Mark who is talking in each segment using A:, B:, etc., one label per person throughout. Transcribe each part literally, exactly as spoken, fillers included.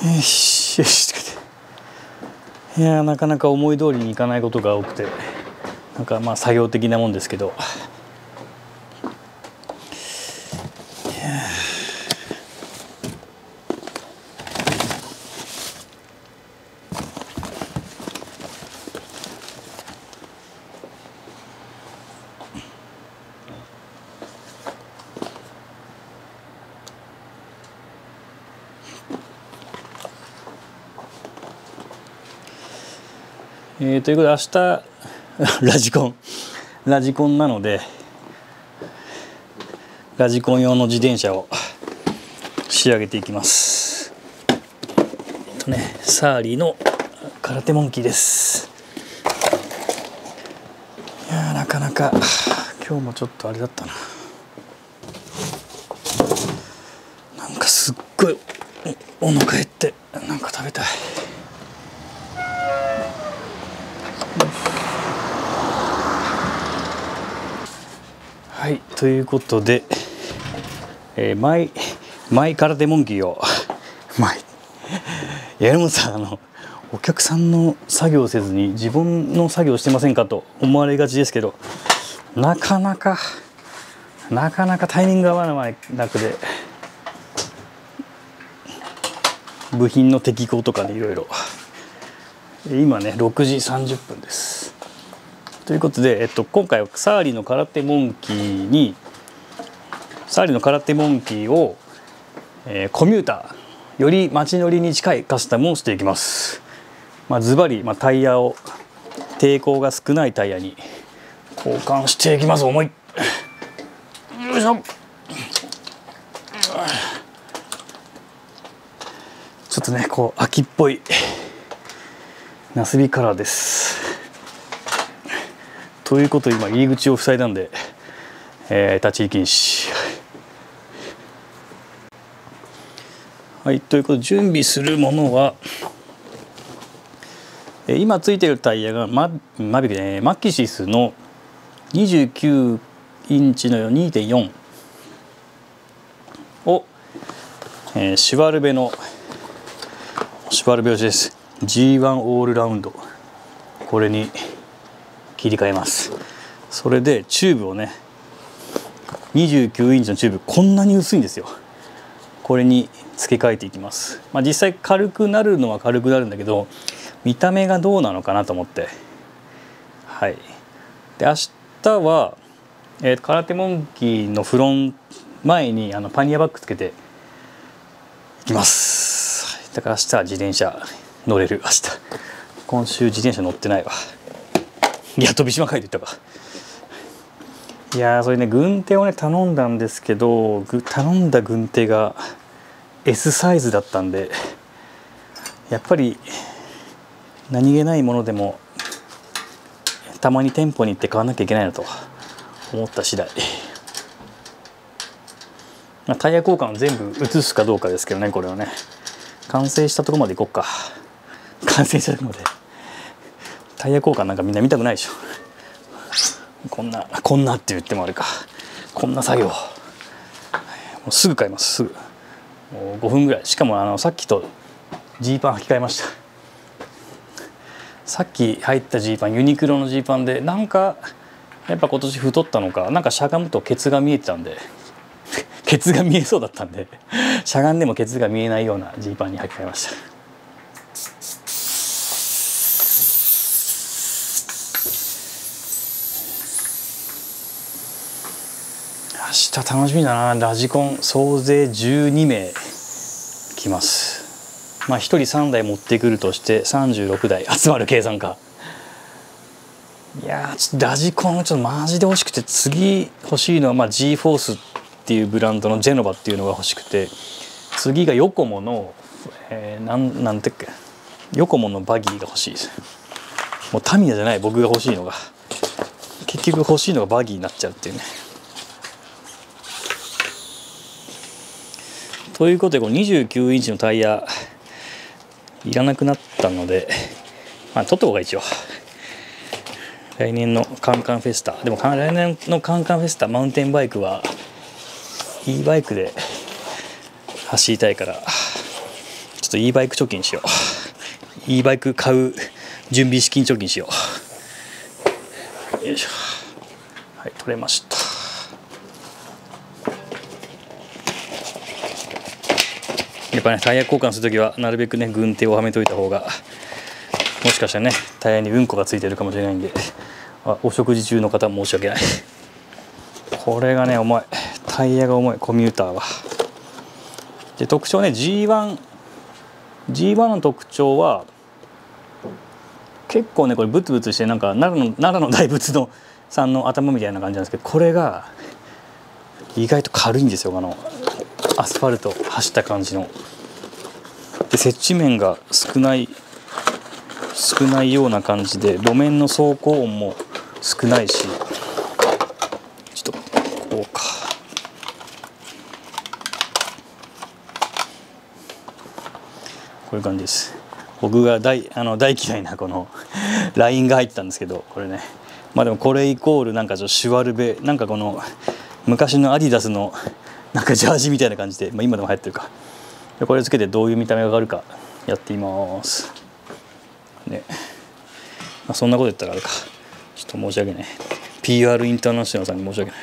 A: よしよし。いやー、なかなか思い通りにいかないことが多くて、なんかまあ作業的なもんですけど、えー、ということで明日ラジコンラジコンなので、ラジコン用の自転車を仕上げていきます。えっとね、サーリーの空手モンキーです。いやー、なかなか今日もちょっとあれだったな。なんかすっごいお腹減ってなんか食べたい。はい、ということで、えー、マイマイ空手モンキーをマイやるもさん、あのお客さんの作業をせずに自分の作業してませんかと思われがちですけど、なかなかなかなかタイミング合わないなくで、部品の適合とかでいろいろ、今ねろくじさんじゅっぷんです。ということで、えっと、今回はサーリの空手モンキーにサーリの空手モンキーを、えー、コミューターより街乗りに近いカスタムをしていきます。まあ、ズバリ、まあ、タイヤを抵抗が少ないタイヤに交換していきます。重い。よいしょ。ちょっとね、こう秋っぽいナスビカラーです。ということで今入り口を塞いだんで、えー、立ち入り禁止。はい、ということで準備するものは、えー、今ついているタイヤがママビクねマキシスのにじゅうきゅうインチの にてんよん を、えー、シュワルベのシュワルベ押しです。 ジーワン オールラウンド、これに切り替えます。それでチューブをね、にじゅうきゅうインチのチューブ、こんなに薄いんですよ。これに付け替えていきます。まあ、実際軽くなるのは軽くなるんだけど、見た目がどうなのかなと思って、はい。で明日は、えー、空手モンキーのフロン前にあのパニアバッグつけていきます。だから明日は自転車乗れる。明日今週自転車乗ってないわ。いや、飛島書いて言ったか。いやー、それね、軍手をね頼んだんですけど、頼んだ軍手が エス サイズだったんで、やっぱり何気ないものでもたまに店舗に行って買わなきゃいけないなと思った次第。まあ、タイヤ交換を全部移すかどうかですけどね。これはね、完成したところまで行こうか。完成したところまでタイヤ交換なんかみんな見たくないでしょ。こんなこんなって言ってもあれか、こんな作業もうすぐ買います。すぐもうごふんぐらい。しかもあのさっきとジーパン履き替えました。さっき入ったジーパンユニクロのジーパンで、なんかやっぱ今年太ったのか、なんかしゃがむとケツが見えてたんでケツが見えそうだったんでしゃがんでもケツが見えないようなジーパンに履き替えました。明日楽しみだな。ラジコン総勢じゅうにめい来ます。まあひとりさんだい持ってくるとしてさんじゅうろくだい集まる計算か。いやー、ちょっとラジコンちょっとマジで欲しくて、次欲しいのはまあ G フォースっていうブランドのジェノバっていうのが欲しくて、次がヨコモの、えー、なんなんてっけヨコモのバギーが欲しいです。もうタミヤじゃない僕が欲しいのが、結局欲しいのがバギーになっちゃうっていうね。ということで、このにじゅうきゅうインチのタイヤいらなくなったので、まあ取った方が一応来年のカンカンフェスタ、でも来年のカンカンフェスタマウンテンバイクは e バイクで走りたいから、ちょっとと e バイク貯金しよう。 e バイク買う準備資金貯金しよう。よいしょ。はい、取れました。やっぱね、タイヤ交換するときはなるべくね軍手をはめといた方が、もしかしたらねタイヤにうんこがついてるかもしれないんで、あ、お食事中の方申し訳ない。これがね重い、タイヤが重いコミューターは。で特徴ね ジーワン ジーワン の特徴は結構ねこれブツブツして、なんか奈良の奈良の大仏のさんの頭みたいな感じなんですけど、これが意外と軽いんですよ。あのアスファルト走った感じので、接地面が少ない少ないような感じで、路面の走行音も少ないし、ちょっとこうか、こういう感じです。僕が大あの大嫌いなこのラインが入ってたんですけど、これね、まあでもこれイコールなんかちょっとシュワルベ、なんかこの昔のアディダスのなんかジャージみたいな感じで、まあ、今でも流行ってるか。でこれつけてどういう見た目が変わるかやってみますね。まあ、そんなこと言ったらあれか、ちょっと申し訳ない。 ピーアール インターナショナルさんに申し訳ない。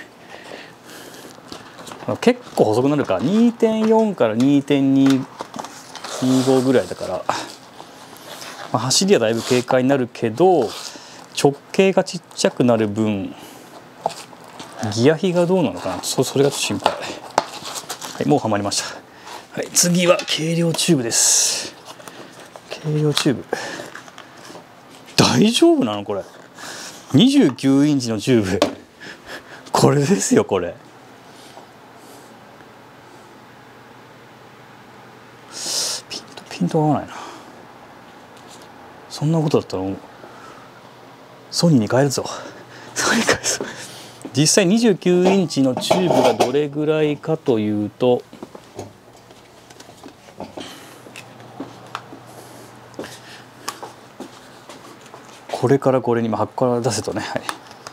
A: まあ、結構細くなるか。 にてんよん から にてんにじゅうご ぐらいだから、まあ、走りはだいぶ軽快になるけど、直径がちっちゃくなる分ギア比がどうなのかな、 そ, それがちょっと心配。はい、もうはまりました。はい、次は軽量チューブです。軽量チューブ大丈夫なのこれ。にじゅうきゅうインチのチューブこれですよ。これピントピント合わないな。そんなことだったらソニーに変えるぞ。ソニーに変えるぞ。実際にじゅうきゅうインチのチューブがどれぐらいかというと、これからこれに今箱から出せとね、はい、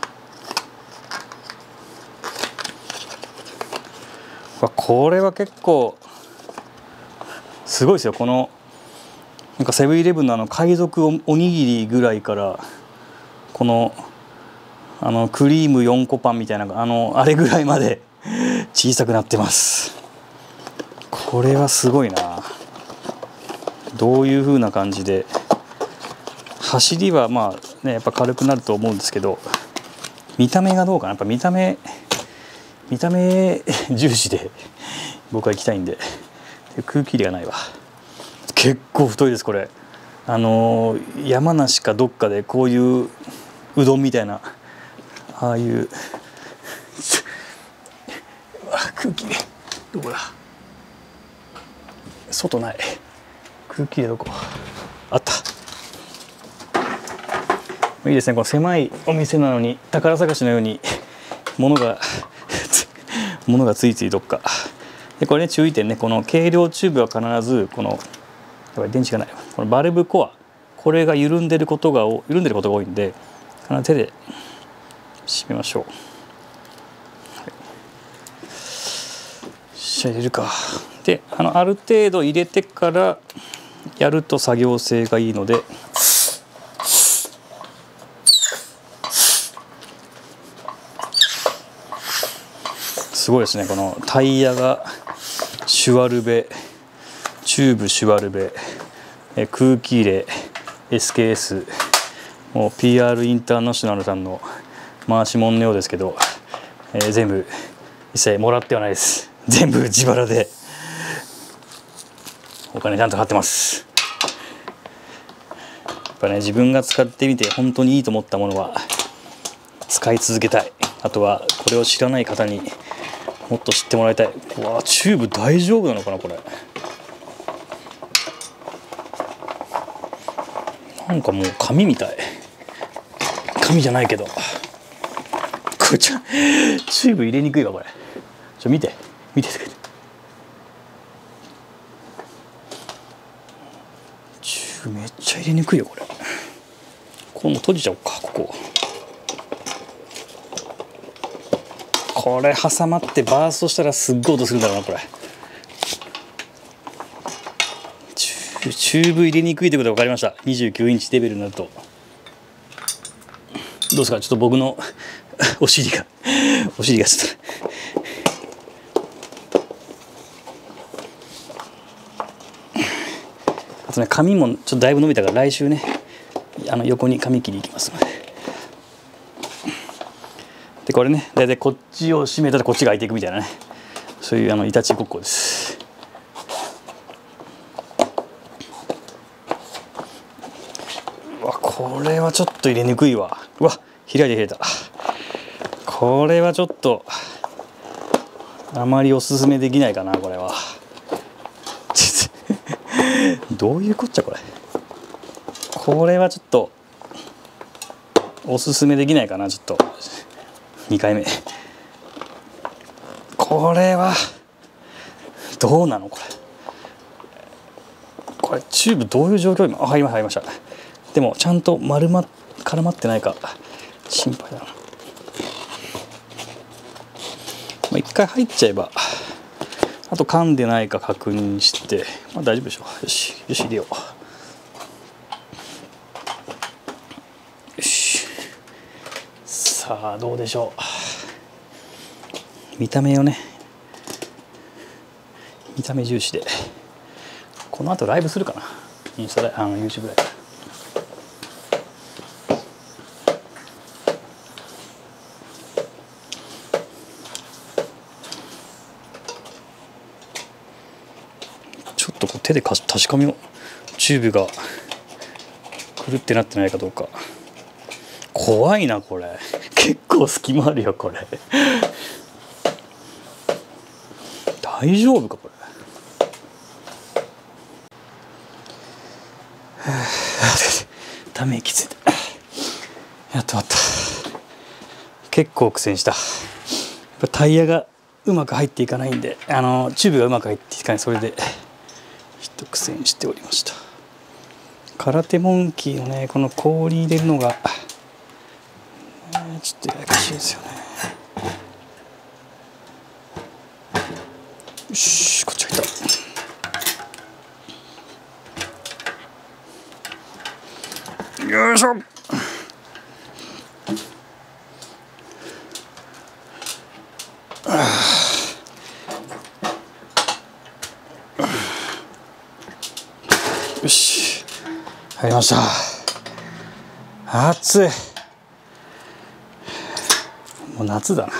A: これは結構すごいですよ。このなんかセブンイレブンのあの海賊おおにぎりぐらいから、このあのクリームよんこパンみたいなあのあれぐらいまで小さくなってます。これはすごいな。どういう風な感じで、走りはまあねやっぱ軽くなると思うんですけど、見た目がどうかな。やっぱ見た目見た目重視で僕は行きたいんで。空気入れがないわ。結構太いですこれ。あのー、山梨かどっかでこういううどんみたいな、ああいう空気どこだ、外ない、空気入れどこあった。いいですね、この狭いお店なのに宝探しのように物が物がついついどっかで。これね注意点ね、この軽量チューブは必ずこのやっぱり電池がない、このバルブコア、これが緩んでることが緩んでることが多いんで、必ず手で締めましょう。はい、しゃ入れるか。で あのある程度入れてからやると作業性がいいので、すごいですね。このタイヤがシュワルベ、チューブシュワルベ、え空気入れ エスケーエス、 もう ピーアール インターナショナルさんの回し物のようですけど、えー、全部一切もらってはないです。全部自腹でお金ちゃんと払ってます。やっぱね、自分が使ってみて本当にいいと思ったものは使い続けたい。あとはこれを知らない方にもっと知ってもらいたい。うわ、チューブ大丈夫なのかなこれ。なんかもう紙みたい。紙じゃないけど、これちょチューブ入れにくいわこれ。ちょ見て見ててくれ。チューブめっちゃ入れにくいよこれ。これも閉じちゃおうか。こここれ挟まってバーストしたらすっごい音するんだろうなこれ。チューチューブ入れにくいということが分かりました。にじゅうきゅうインチレベルになると。どうですか、ちょっと僕のお尻がお尻がちょっとあとね、髪もちょっとだいぶ伸びたから、来週ねあの横に髪切りいきますので。でこれね、だいたいこっちを閉めたらこっちが開いていくみたいなね、そういうあのいたちごっこです。うわ、これはちょっと入れにくいわ。うわ、開いて開いた。これはちょっとあまりおすすめできないかな、これは。どういうこっちゃこれ。これはちょっとおすすめできないかな、ちょっとにかいめ。これはどうなのこれ。これチューブどういう状況。今あ、入りま入りました。でもちゃんと丸ま絡まってないか心配だな。まあ、一回入っちゃえば、あと噛んでないか確認して、まあ、大丈夫でしょう。よしよし入れよう。よし、さあどうでしょう。見た目をね、見た目重視で。この後ライブするかな、インスタライブ、あの YouTube ライブ。ちょっとこう手でか確かめを、チューブがくるってなってないかどうか。怖いなこれ。結構隙間あるよこれ。大丈夫かこれ。ため息ついた。やっと終わった。結構苦戦した。やっぱタイヤがうまく入っていかないんで、あのチューブがうまく入っていかない、それで一苦戦しておりました。空手モンキーのね、この氷入れるのがちょっとややこしいですよね。よし、こっち入った。よいしょ。よし、入りました。暑い。もう夏だな。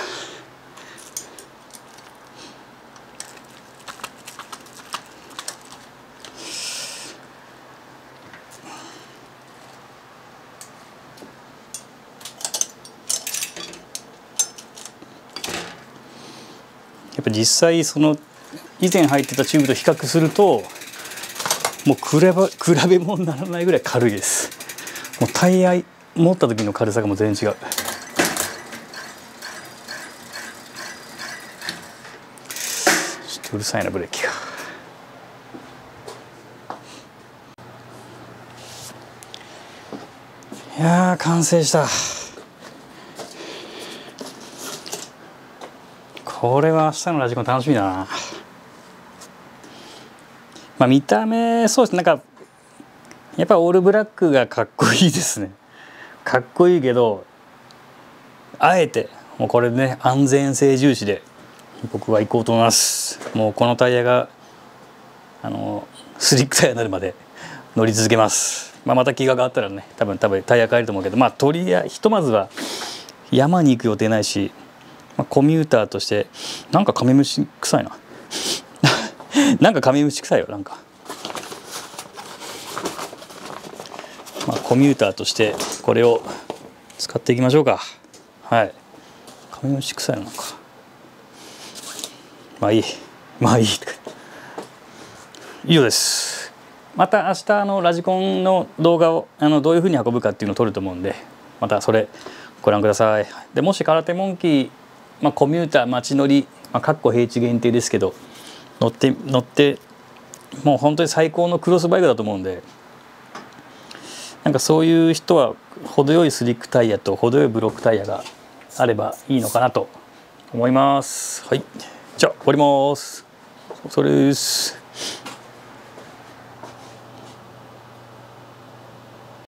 A: やっぱ実際その以前入ってたチューブと比較すると、もう比べ比べ物にならないぐらい軽いです。もうタイヤ持った時の軽さがもう全然違う。ちょっとうるさいなブレーキが。いやー完成した。これは明日のラジコン楽しみだな。まあ見た目そうですね、なんかやっぱオールブラックがかっこいいですね。かっこいいけど、あえてもうこれでね、安全性重視で僕は行こうと思います。もうこのタイヤがあのスリックタイヤになるまで乗り続けます。まあ、また気が変わったらね、多分多分タイヤ変えると思うけど、まあとりあえずひとまずは山に行く予定ないし、まあ、コミューターとしてなんかカメムシ臭いななんかカメムシ臭いよなんか。まあ、コミューターとしてこれを使っていきましょうか。はい。カメムシ臭いのなんか。まあいい。まあいい。以上です。また明日のラジコンの動画をあのどういうふうに運ぶかっていうのを撮ると思うんで、またそれご覧ください。でもし空手モンキー、まあ、コミューター街乗り、まあ、かっこ平地限定ですけど乗って乗ってもう本当に最高のクロスバイクだと思うんで、なんかそういう人は程よいスリックタイヤと程よいブロックタイヤがあればいいのかなと思います。はい、じゃあ終わります。それです。